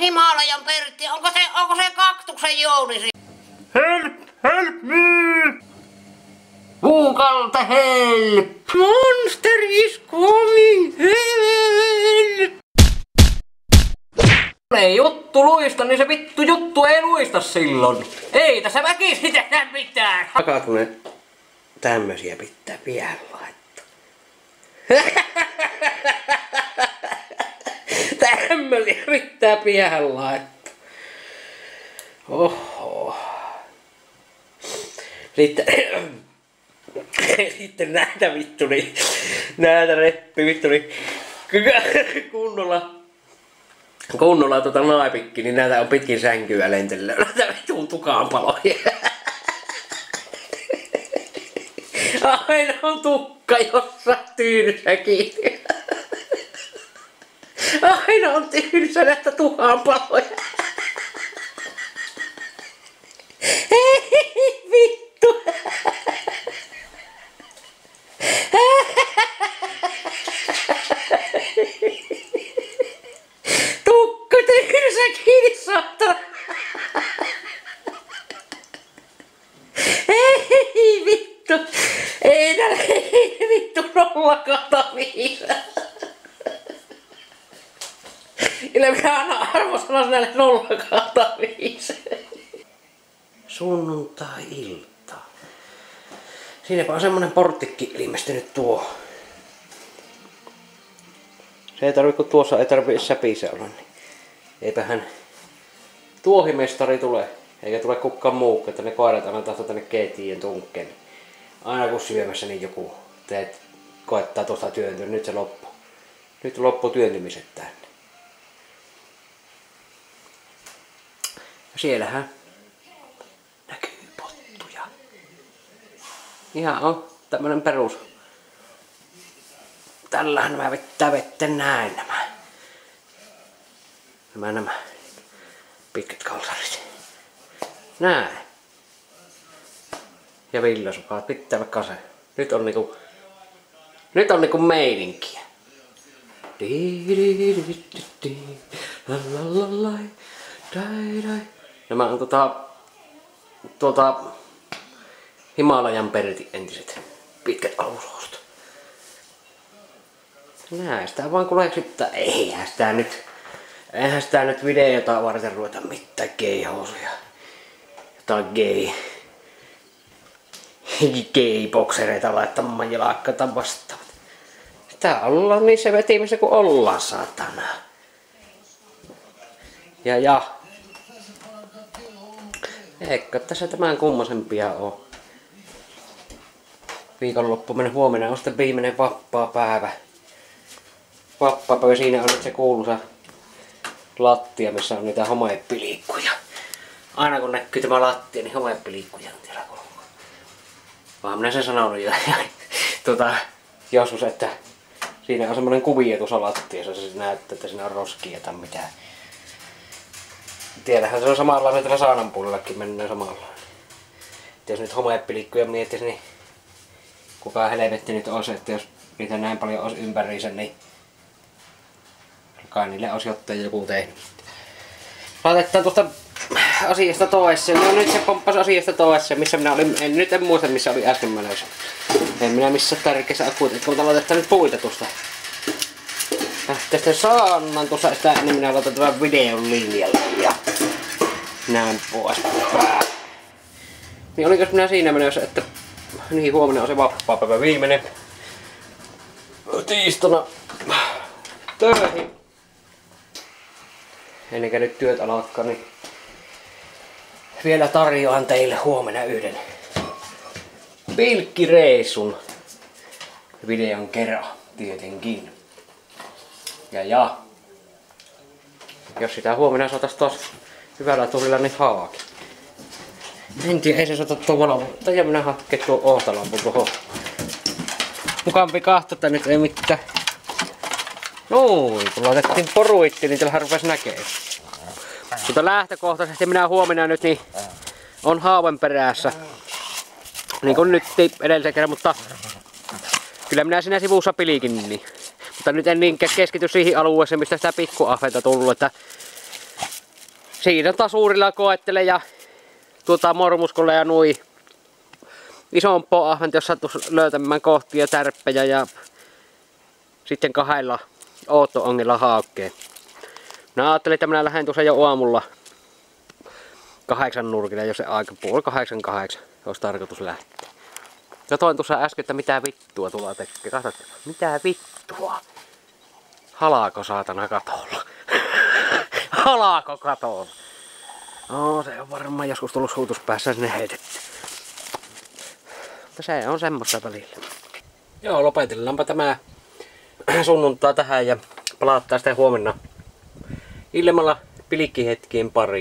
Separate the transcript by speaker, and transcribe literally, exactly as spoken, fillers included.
Speaker 1: Himalajan Pertti, onko se, onko se kaktuksen Jouni?
Speaker 2: Help! Help me!
Speaker 1: Puukalta help!
Speaker 2: Monster is coming! Help!
Speaker 1: Ei juttu luista, niin se vittu juttu ei luista silloin. Ei tässä väkisin tehdä mitään.
Speaker 2: Takaa kun ne tämmösiä pitää vielä laittaa. Tämmösiä pitää pian laittaa. Oho. Sitten, sitten näitä vittu niin, näitä reppi vittu niin, kunnolla, kunnolla tota naipikki, niin näitä on pitkin sänkyä lentelee. Näitä vittuun tukaanpaloja. Aina on tukka jossain tyynyssä kiinni. Aina on tyynyssä näitä tukaanpaloja. Hei vittu. Tukka tyynyssä kiinni saatana. Hei vittu. Ei nää vittu nollakataviisa. Kyllä minä annan arvosanan näille nollakataviisa. Sunnuntai-ilta. Siinäpä on semmonen porttikki ilmestynyt tuo. Se ei tarvi, kun tuossa ei tarvi säpissä olla, niin eipähän tuohimestari tule. Eikä tule kukaan muu, että ne koirat aina tahto tänne keittiön tunkkeen. Aina kun syömässä niin joku teet, koettaa tuosta työntyä, nyt se loppu. Nyt loppu työntymiset tänne. Ja siellähän näkyy pottuja. Ihan on tämmönen perus. Tällähän nämä vettää vettä näin nämä. Nämä nämä pitkät kalsarit. Näin. Ja villasukaat pitää vaikka se. Nyt on niinku... Nyt on niinku meininkiä. Nämä on tota... Tuolta... Himalajan Pertin entiset pitkät alushousut. Näistä vaan kuule eksittaa. Eihän sitä nyt... Eihän sitä nyt videota varten ruveta mitään gay-housuja. Jotain gay... Gay-boksereita laittamaan jalakkaita vastaavat. Tää ollaan niissä vetimissä kun ollaan, saatana. Ja ja. Eikö tässä tämän kummosempia oo. Viikonloppu mennä huomenna on sitten viimeinen vappaa päivä. Vappapäivä, siinä on nyt se kuuluisa lattia, missä on niitä homoeppiliikkuja. Aina kun näkyy tämä lattia, niin homoeppiliikkuja on siellä kuluu. Vaan minä sen sanonut jo tuota, joskus, että siinä on semmonen kuvio tuossa lattiassa, se näyttää, että siinä on roskia tai mitään. Tiedähän se on samanlainen tällä saunan puolellakin mennään samanlainen. Et jos nyt homoeppiliikkuja miettisi, niin kuka helvetti nyt olisi, että jos niitä näin paljon olisi ympäriinsä, niin kai niille olisi jotain joku tehnyt. Laitetaan tuosta asiasta toiseen. No nyt se pomppasi asiasta toiseen, missä minä olin, en, nyt en muista missä oli äsken menossa. En minä missään tärkeässä akuutissa, mutta laitetaan nyt puita tuosta. Tästä saannan tuossa sitä ennen minä laitan tämän videon linjalle ja näin pois. Niin olikos minä siinä menossa, että niin huomenna on se vapaapäivä viimeinen. Tiistana töihin. Ennen kuin nyt työt alkaa, niin vielä tarjoan teille huomenna yhden pilkkireissun videon kerran tietenkin. Ja ja. Jos sitä huomenna saatais taas hyvällä tulilla, niin haaki. En tiedä, ei se saata tuon valon. Tai minä hakkee tuon ohtalampun tuohon. Mukampi kahtota nyt ei mitään. Noin, kun laitettiin poruitti, niin täällähän rupes näkee. Mutta lähtökohtaisesti minä huomenna nyt niin on haaven perässä. Niin kuin nyt edellisen kerran, mutta kyllä minä siinä sivussa pilikin niin. Mutta nyt en niin keskity siihen alueeseen, mistä sitä pikkuahventa tullut, että siinä tasurilla koettele ja tuota mormuskolle ja nui isompaa ahventa, jos sattuisi löytämään kohtia, tärppejä ja sitten kahdella ootto-ongilla haukkeen. Minä ajattelin, että minä lähden tuossa jo aamulla kahdeksan nurkille, jos se aika puoli kahdeksan kahdeksan olisi tarkoitus lähteä. Katoin tuossa äsken, että mitä vittua tuolla tekee. Katsotaan, mitä vittua? Halaako saatana katolla? Halaako katolla? No, se on varmaan joskus tullut suutuspäässä sinne heitetty. Mutta se on semmoista välillä. Joo, lopetellaanpa tämä sunnuntaa tähän ja palataan sitten huomenna illemmalla pilikkihetkien pariin.